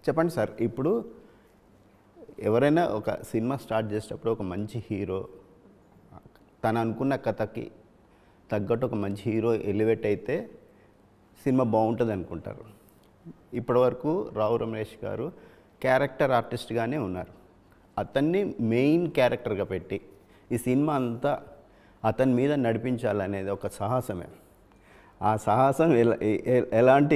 చెప్పండి సార్. ఇప్పుడు ఎవరైనా ఒక సినిమా స్టార్ట్ చేసేటప్పుడు ఒక మంచి హీరో తను అనుకున్న కథకి తగ్గట్టు ఒక మంచి హీరో ఎలివేట్ అయితే సినిమా బాగుంటుంది అనుకుంటారు. ఇప్పటివరకు రావు రమేష్ గారు క్యారెక్టర్ ఆర్టిస్ట్గానే ఉన్నారు. అతన్ని మెయిన్ క్యారెక్టర్గా పెట్టి ఈ సినిమా అంతా అతని మీద నడిపించాలనేది ఒక సాహసమే. ఆ సాహసం ఎలాంటి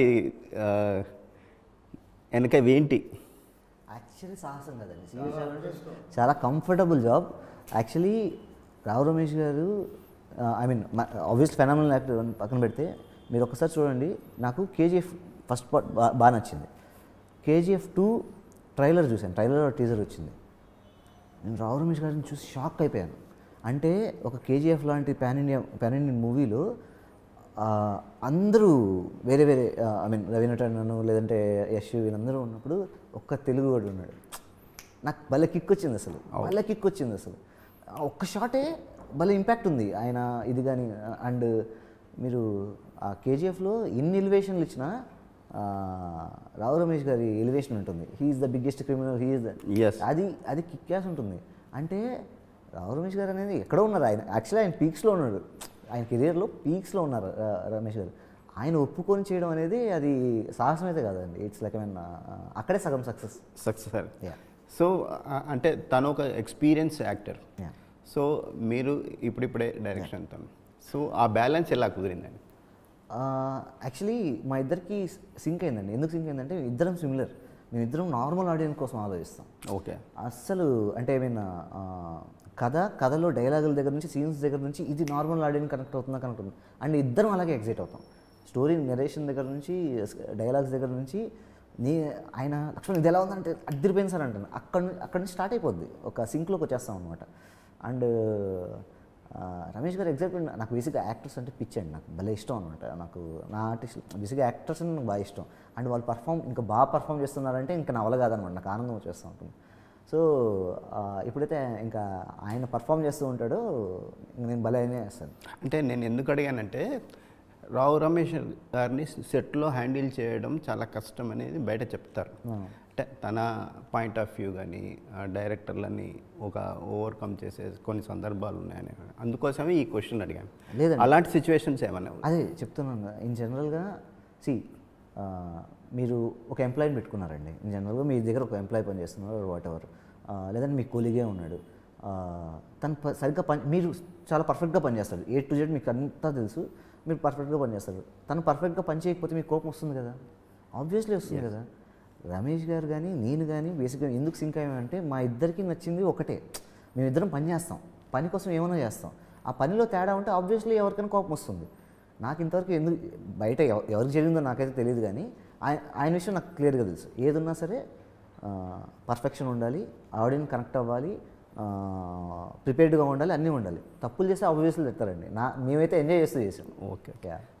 వెనక ఏంటి? యాక్చువల్లీ సాహసం కదండి, సీరియస్ అంటే చాలా comfortable job. Actually Rao Ramesh గారు I mean obvious phenomenal actor పక్కన పెడితే మీరు ఒకసారి చూడండి. నాకు కేజీఎఫ్ ఫస్ట్ పార్ట్ బాగా నచ్చింది. కేజీఎఫ్ 2 ట్రైలర్ చూశాను, ట్రైలర్ టీజర్ వచ్చింది. నేను రావు రమేష్ గారిని చూసి షాక్ అయిపోయాను. అంటే ఒక కేజీఎఫ్ లాంటి పాన్ ఇండియన్ మూవీలో అందరూ వేరే వేరే ఐ మీన్ రవీనా టండన్ లేదంటే యశ్ వీళ్ళందరూ ఉన్నప్పుడు ఒక్క తెలుగు వాడు ఉన్నాడు. నాకు భలే కిక్ వచ్చింది అసలు, భలే కిక్ వచ్చింది అసలు. ఒక్క షాటే భలే ఇంపాక్ట్ ఉంది ఆయన ఇది కానీ. అండ్ మీరు ఆ కేజీఎఫ్లో ఎన్ని ఎలివేషన్లు ఇచ్చినా రావు రమేష్ గారి ఎలివేషన్ ఉంటుంది. He's the biggest criminal, he's the అది కిక్యాస్ ఉంటుంది. అంటే రావు రమేష్ గారు అనేది ఎక్కడో ఉన్నారు ఆయన. యాక్చువల్లీ ఆయన పీక్స్లో ఉన్నాడు, ఆయన కెరియర్లో పీక్స్లో ఉన్నారు రమేష్ గారు. ఆయన ఒప్పుకొని చేయడం అనేది అది సాహసం అయితే కాదండి. ఇట్స్ లైక్ ఐ మీన్ అక్కడే సగం సక్సెస్ సార్. సో అంటే తను ఒక ఎక్స్పీరియన్స్ యాక్టర్. సో మీరు ఇప్పుడిప్పుడే డైరెక్షన్ తను. సో ఆ బ్యాలెన్స్ ఎలా కుదిరిందండి? యాక్చువల్లీ మా ఇద్దరికి సింక్ అయిందండి. ఎందుకు సింక్ అయిందంటే ఇద్దరం సిమిలర్. మేమిద్దరం నార్మల్ ఆడియన్స్ కోసం ఆలోచిస్తాం. ఓకే. అస్సలు అంటే ఐ మీన్ కథలో డైలాగుల దగ్గర నుంచి సీన్స్ దగ్గర నుంచి ఇది నార్మల్ ఆడియన్స్ కనెక్ట్ అవుతుంది. అండ్ ఇద్దరం అలాగే ఎగ్జైట్ అవుతాం. స్టోరీ నెరేషన్ దగ్గర నుంచి డైలాగ్స్ దగ్గర నుంచి ఆయన లక్ష్మణ్ ఇది ఎలా ఉందంటే అద్దరిపోయింది సార్ అంటాను. అక్కడి నుంచి స్టార్ట్ అయిపోద్ది, ఒక సింక్లోకి వచ్చేస్తాం అనమాట. అండ్ రమేష్ గారు ఎగ్జైట్మెంట్. నాకు బేసిక్గా యాక్టర్స్ అంటే పిచ్చి అండి, నాకు భలే ఇష్టం అనమాట. నాకు నా ఆర్టిస్ట్ బేసిక్గా యాక్టర్స్ అంటే నాకు బాగా ఇష్టం. అండ్ వాళ్ళు ఇంకా బాగా పర్ఫామ్ చేస్తున్నారంటే ఇంకా నా వల్ల కాదనమాట, నాకు ఆనందం వచ్చేస్తూ ఉంటుంది. సో ఎప్పుడైతే ఇంకా ఆయన పర్ఫామ్ చేస్తూ ఉంటాడో నేను భలే అయినా చేస్తాను. అంటే నేను ఎందుకు అడిగానంటే రావు రమేష్ గారిని సెట్లో హ్యాండిల్ చేయడం చాలా కష్టం అనేది బయట చెప్తారు. అంటే తన పాయింట్ ఆఫ్ వ్యూ కానీ డైరెక్టర్లని ఒక ఓవర్కమ్ చేసే కొన్ని సందర్భాలు ఉన్నాయని, అందుకోసమే ఈ క్వశ్చన్ అడిగాను. లేదండి, అలాంటి సిచ్యువేషన్స్ ఏమన్నా? అదే చెప్తున్నాను. ఇన్ జనరల్గా మీరు ఒక ఎంప్లాయీని పెట్టుకున్నారండి. ఇన్ జనరల్గా మీ దగ్గర ఒక ఎంప్లాయీ పని చేస్తున్నారు వాట్ ఎవర్, లేదంటే మీ కొలీగే ఉన్నాడు. తను సరిగ్గా మీరు చాలా పర్ఫెక్ట్గా పనిచేస్తాడు, A to Z మీకు అంతా తెలుసు, మీరు పర్ఫెక్ట్గా పనిచేస్తారు. తను పర్ఫెక్ట్గా పని చేయకపోతే మీకు కోపం వస్తుంది కదా, ఆబ్వియస్లీ వస్తుంది కదా. రమేష్ గారు కానీ నేను కానీ బేసిక్గా ఎందుకు సింక్ అయ్యామంటే మా ఇద్దరికి నచ్చింది ఒకటే, మేమిద్దరం పని చేస్తాం, పని కోసం ఏమైనా చేస్తాం. ఆ పనిలో తేడా ఉంటే ఆబ్వియస్లీ ఎవరికైనా కోపం వస్తుంది. నాకు ఇంతవరకు ఎందుకు బయట ఎవరికి జరిగిందో నాకైతే తెలియదు, కానీ ఆయన విషయం నాకు క్లియర్గా తెలుసు. ఏదున్నా సరే పర్ఫెక్షన్ ఉండాలి, ఆడియన్స్ కనెక్ట్ అవ్వాలి, ప్రిపేర్డ్గా ఉండాలి, అన్నీ ఉండాలి. తప్పులు చేస్తే ఆబ్వియస్లీ చెప్తారండి. మేమైతే ఎంజాయ్ చేస్తూ చేసాం. ఓకే.